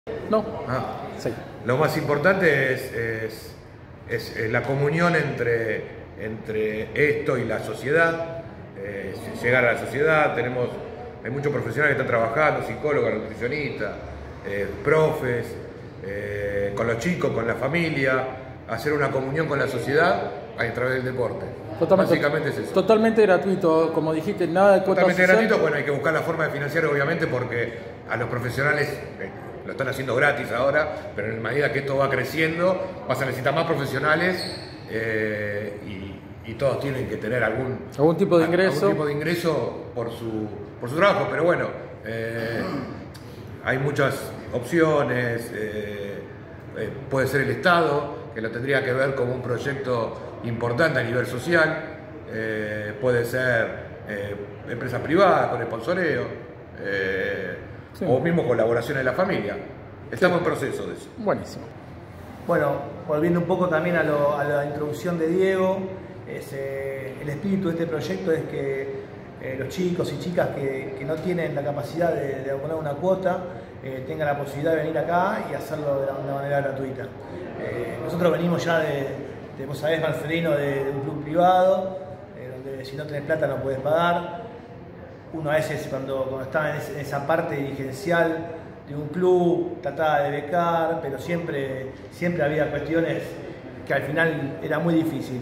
No. Ah. Sí. Lo más importante es la comunión entre esto y la sociedad, llegar a la sociedad. Hay muchos profesionales que están trabajando, psicólogos, nutricionistas, profes, con los chicos, con la familia, hacer una comunión con la sociedad a través del deporte. Básicamente es eso. Totalmente gratuito, como dijiste, nada de cuota Totalmente social. gratuito. Bueno, hay que buscar la forma de financiar, obviamente, porque a los profesionales lo están haciendo gratis ahora, pero en medida que esto va creciendo, vas a necesitar más profesionales y todos tienen que tener algún tipo de ingreso. Algún tipo de ingreso por su trabajo, pero bueno, hay muchas opciones. Puede ser el Estado, que lo tendría que ver como un proyecto importante a nivel social, puede ser empresas privadas con sponsoreo, Sí. o mismo colaboración de la familia. Estamos en proceso de eso. Buenísimo. Bueno, volviendo un poco también a la introducción de Diego, el espíritu de este proyecto es que los chicos y chicas que no tienen la capacidad de abonar una cuota tengan la posibilidad de venir acá y hacerlo de una manera gratuita. Nosotros venimos ya vos sabés, Marcelino, de un club privado, donde si no tenés plata no puedes pagar. Uno a veces cuando estaba en esa parte dirigencial de un club trataba de becar, pero siempre había cuestiones que al final era muy difícil.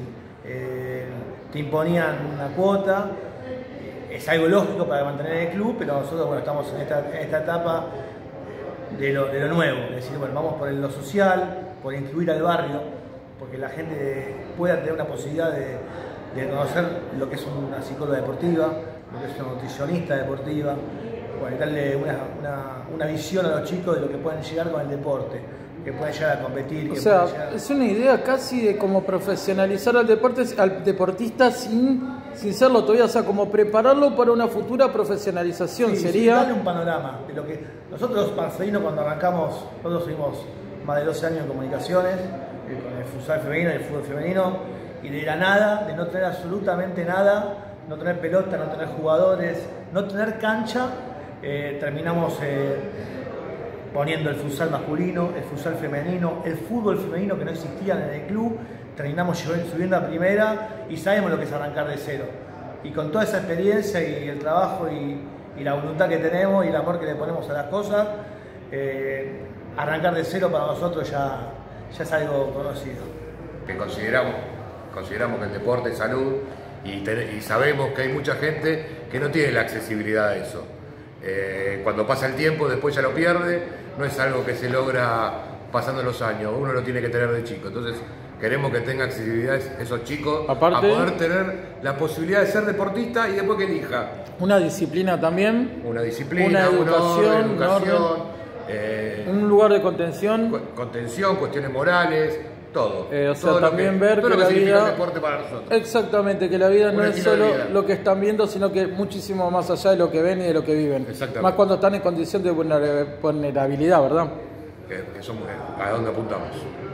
Te imponían una cuota, es algo lógico para mantener el club, pero nosotros bueno, estamos en esta etapa de lo nuevo, es decir, bueno, vamos por lo social, por incluir al barrio, porque la gente pueda tener una posibilidad de conocer lo que es una psicóloga deportiva, lo que es una nutricionista deportiva, bueno, y darle una visión a los chicos de lo que pueden llegar con el deporte, que pueden llegar a competir. O sea, es una idea casi de como profesionalizar al deportista sin serlo todavía, o sea, como prepararlo para una futura profesionalización. Sí, sería darle un panorama de lo que nosotros, Marcelino, cuando arrancamos, nosotros tuvimos más de 12 años en comunicaciones, con el futsal femenino y el fútbol femenino, y de la nada, de no tener absolutamente nada, no tener pelota, no tener jugadores, no tener cancha, terminamos poniendo el futsal masculino, el futsal femenino, el fútbol femenino que no existían en el club, terminamos subiendo a primera y sabemos lo que es arrancar de cero. Y con toda esa experiencia y el trabajo y la voluntad que tenemos y el amor que le ponemos a las cosas, arrancar de cero para nosotros ya es algo conocido. Que consideramos que el deporte es salud y sabemos que hay mucha gente que no tiene la accesibilidad a eso. Cuando pasa el tiempo, después ya lo pierde, no es algo que se logra pasando los años, uno lo tiene que tener de chico. Entonces queremos que tenga accesibilidad esos chicos aparte, a poder tener la posibilidad de ser deportista y después que elija. Una disciplina también. Una disciplina, una educación, un lugar de contención. Contención, cuestiones morales, todo. O sea, todo también ver que la vida... el deporte para nosotros. Exactamente, que la vida no es solo vida. lo que están viendo, sino que muchísimo más allá de lo que ven y de lo que viven. Más cuando están en condición de vulnerabilidad, ¿verdad? Eso es a dónde apuntamos.